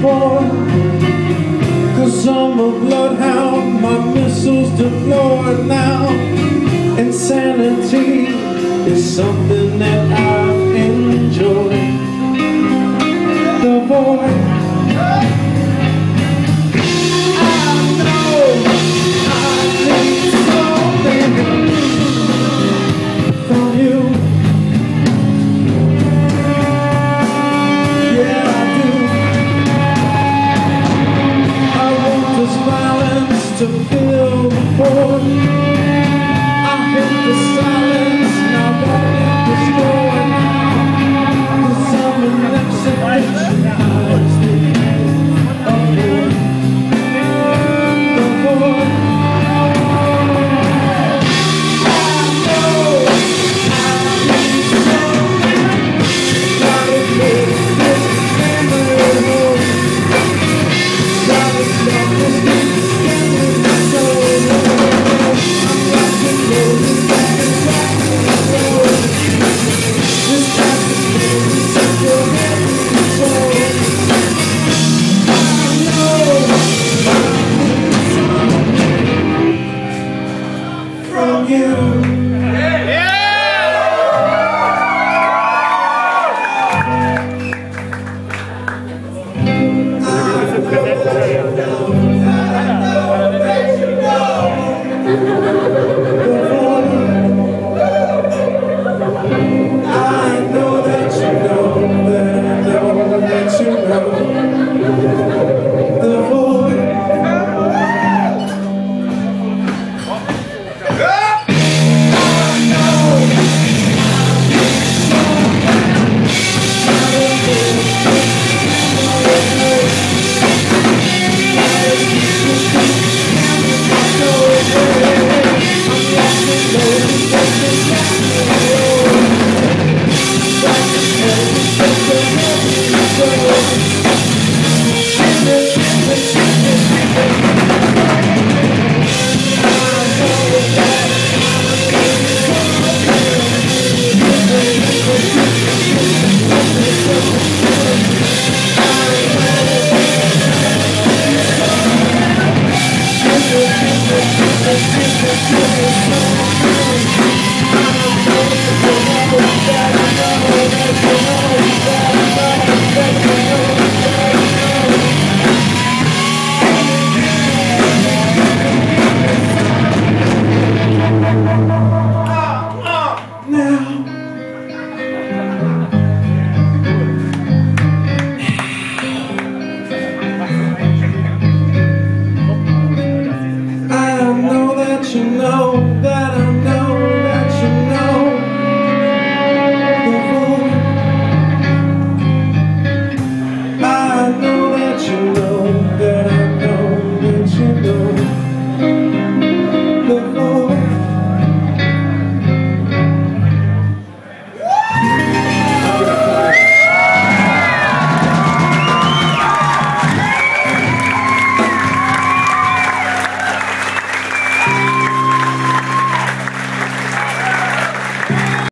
before, 'cause I'm a bloodhound, my missiles deployed now. Insanity is something that I enjoy. The void, I know I need something from you. Yeah, I do. I want this violence to fill the void. I hate the silence and I want it destroyed now, 'cause I'm an exhibition.